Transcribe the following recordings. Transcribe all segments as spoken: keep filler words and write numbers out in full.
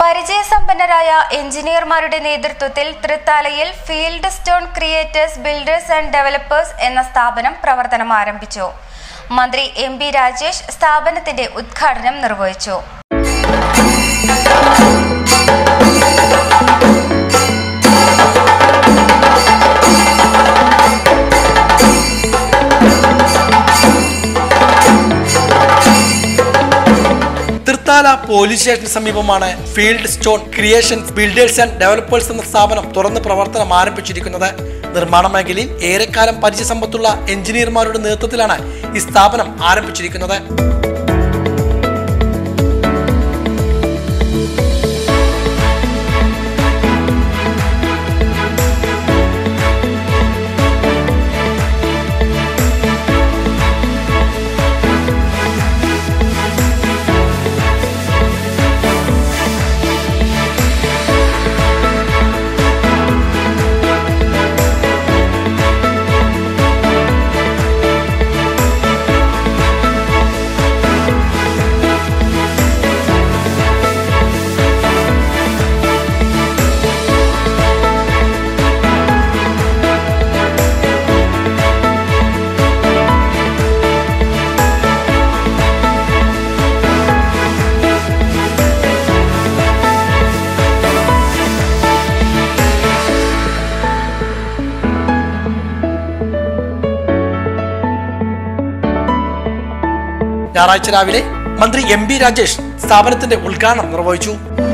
പരിചയസമ്പന്നരായ എഞ്ചിനീയർമാരുടെ നേതൃത്വത്തിൽ തൃത്താലയിൽ field stone creators builders and developers എന്ന സ്ഥാപനം പ്രവർത്തനം ആരംഭിച്ചു. മന്ത്രി എം പി രാജേഷ് സ്ഥാപനത്തിന്റെ ഉദ്ഘാടനം നിർവഹിച്ചു. തൃത്താല പോലീസ് സ്റ്റേഷന് സമീപമാണ് field stone creations builders and developers എന്ന സ്ഥാപനം തുറന്ന് പ്രവർത്തനം ആരംഭിച്ചിരിക്കുന്നത്. നിർമ്മാണ മേഖലയിൽ ഏറെക്കാലം പരിചയസമ്പത്തുള്ള എഞ്ചിനീയർമാരുടെ നേതൃത്വത്തിലാണ് ഈ സ്ഥാപനം ആരംഭിച്ചിരിക്കുന്നത്. ഞായറാഴ്ച രാവിലെ മന്ത്രി എം പി രാജേഷ് സ്ഥാപനത്തിന്റെ ഉദ്ഘാടനം നിർവഹിച്ചു.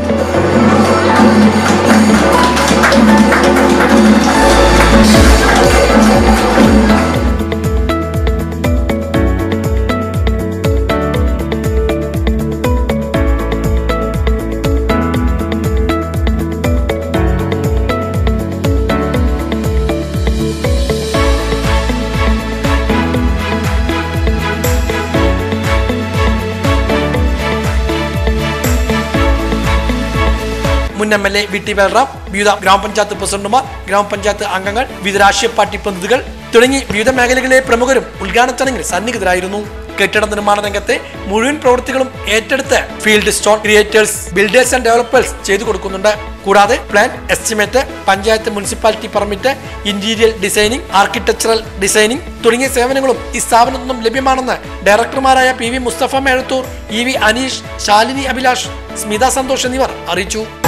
മുൻ M L A V T Balram, വിവിധ ഗ്രാമപഞ്ചായത്ത് പ്രസിഡന്റുമാർ, ഗ്രാമപഞ്ചായത്ത് അംഗങ്ങൾ, വിവിധ രാഷ്ട്രീയ പാർട്ടി പ്രതിനിധികൾ തുടങ്ങി വിവിധ മേഖലകളിലെ പ്രമുഖരും ഉദ്ഘാടന ചടങ്ങിൽ സന്നിഹിതരായിരുന്നു. കെട്ടിട നിർമ്മാണ രംഗത്തെ മുഴുവൻ പ്രവൃത്തികളും ഏറ്റെടുത്ത് field stone creators builders and developers ചെയ്തു കൊടുക്കുന്നുണ്ട്. കൂടാതെ plan, estimate, panchayat municipality permit, interior designing, architectural designing തുടങ്ങിയ സേവനങ്ങളും ഈ സ്ഥാപനത്തിൽ നിന്നും ലഭ്യമാണെന്ന് ഡയറക്ടർമാരായ P V Musthafa Mezhathur, E V Aneesh, Shalini Abhilash, Smitha Santhosh എന്നിവർ അറിയിച്ചു.